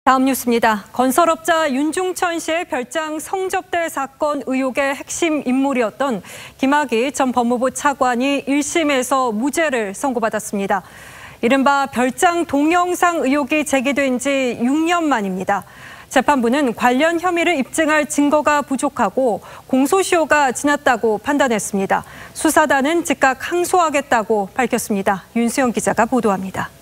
다음 뉴스입니다. 건설업자 윤중천 씨의 별장 성접대 사건 의혹의 핵심 인물이었던 김학의 전 법무부 차관이 1심에서 무죄를 선고받았습니다. 이른바 별장 동영상 의혹이 제기된 지 6년 만입니다. 재판부는 관련 혐의를 입증할 증거가 부족하고 공소시효가 지났다고 판단했습니다. 수사단은 즉각 항소하겠다고 밝혔습니다. 윤수영 기자가 보도합니다.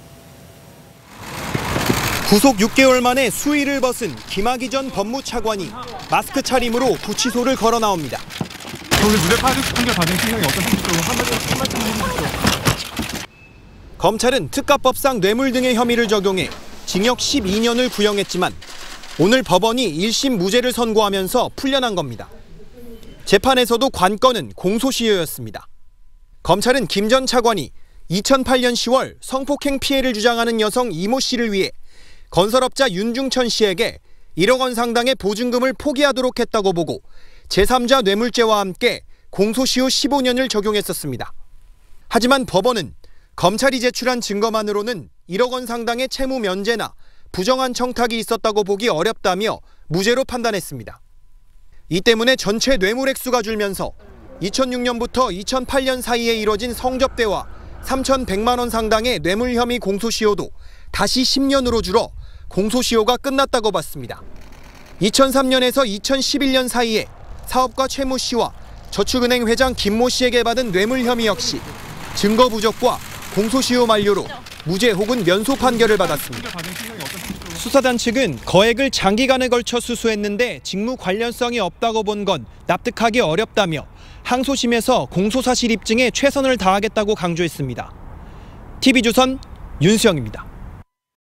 구속 6개월 만에 수위를 벗은 김학의 전 법무차관이 마스크 차림으로 구치소를 걸어 나옵니다. 오늘 무죄 판결 받은 심경이 어떻습니까? 한 말씀 해주시죠. 검찰은 특가법상 뇌물 등의 혐의를 적용해 징역 12년을 구형했지만 오늘 법원이 1심 무죄를 선고하면서 풀려난 겁니다. 재판에서도 관건은 공소시효였습니다. 검찰은 김 전 차관이 2008년 10월 성폭행 피해를 주장하는 여성 이모 씨를 위해 건설업자 윤중천 씨에게 1억 원 상당의 보증금을 포기하도록 했다고 보고 제3자 뇌물죄와 함께 공소시효 15년을 적용했었습니다. 하지만 법원은 검찰이 제출한 증거만으로는 1억 원 상당의 채무 면제나 부정한 청탁이 있었다고 보기 어렵다며 무죄로 판단했습니다. 이 때문에 전체 뇌물 액수가 줄면서 2006년부터 2008년 사이에 이뤄진 성접대와 3,100만 원 상당의 뇌물 혐의 공소시효도 다시 10년으로 줄어 공소시효가 끝났다고 봤습니다. 2003년에서 2011년 사이에 사업가 최모 씨와 저축은행 회장 김모 씨에게 받은 뇌물 혐의 역시 증거 부족과 공소시효 만료로 무죄 혹은 면소 판결을 받았습니다. 수사단 측은 거액을 장기간에 걸쳐 수수했는데 직무 관련성이 없다고 본 건 납득하기 어렵다며 항소심에서 공소사실 입증에 최선을 다하겠다고 강조했습니다. TV조선 윤수영입니다.